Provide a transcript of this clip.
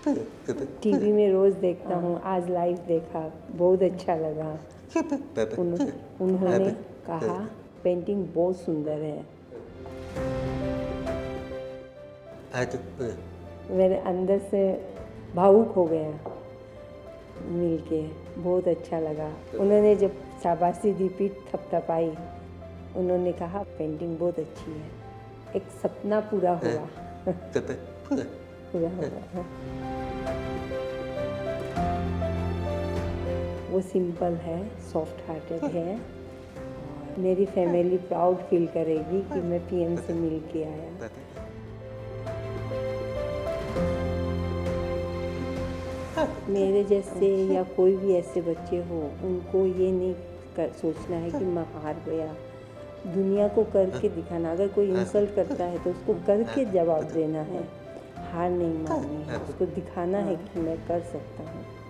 TV में रोज़ देखता हूँ, आज लाइव देखा, बहुत अच्छा लगा। उन्होंने कहा पेंटिंग बहुत सुंदर है। मेरे अंदर से भावुक हो गया मिलके, बहुत अच्छा लगा। उन्होंने जब शाबाशी दी, पीठ थपथपाई, उन्होंने कहा पेंटिंग बहुत अच्छी है, एक सपना पूरा हुआ। पूरा हुआ। वो सिंपल है, सॉफ्ट हार्टेड है। मेरी फैमिली प्राउड फील करेगी कि मैं पीएम से मिल के आया। मेरे जैसे या कोई भी ऐसे बच्चे हो, उनको ये नहीं सोचना है कि मैं हार गया। दुनिया को करके दिखाना, अगर कोई इंसल्ट करता है तो उसको करके जवाब देना है, हार नहीं माननी है, उसको दिखाना है कि मैं कर सकता हूँ।